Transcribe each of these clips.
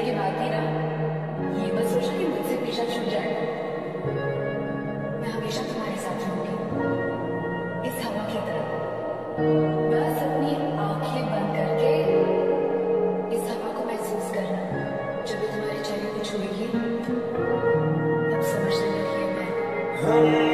के बाद ही ना ये मत सोचो कि मुझसे पीछा छूट जाएगा। मैं हमेशा तुम्हारे साथ रहूंगी, इस हवा की तरह। बस अपनी आंखें बंद करके इस हवा को महसूस करना। जब भी तुम्हारे चेहरे को छुएगी तब समझने लगी मैं।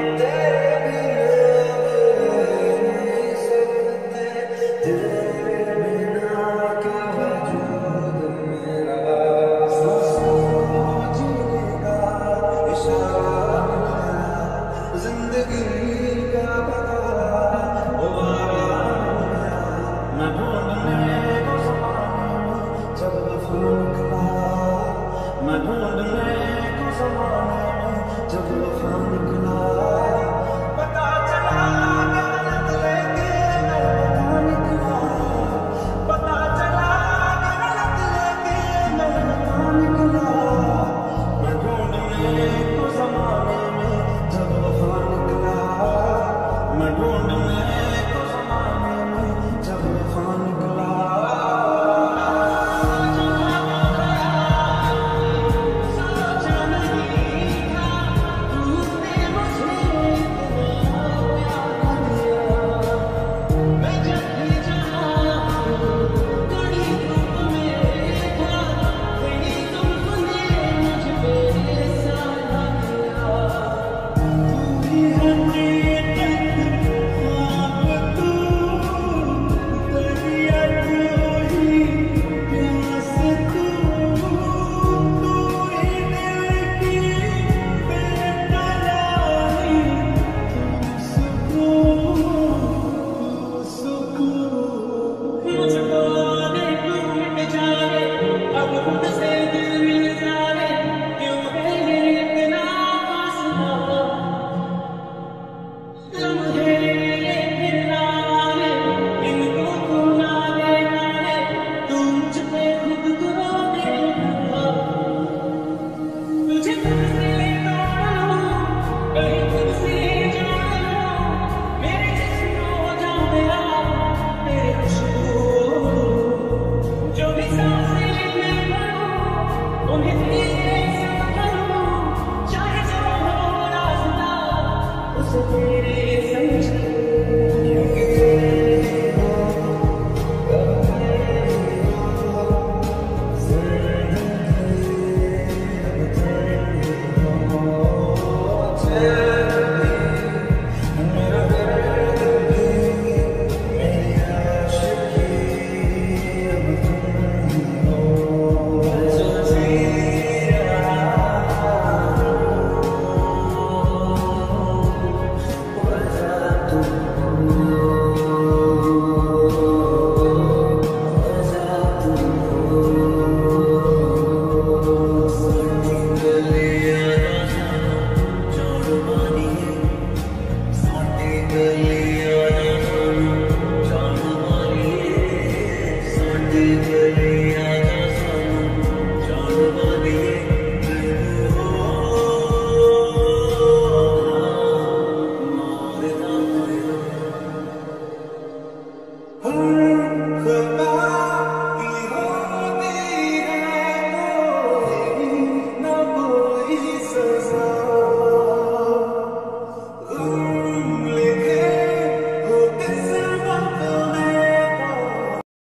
Good.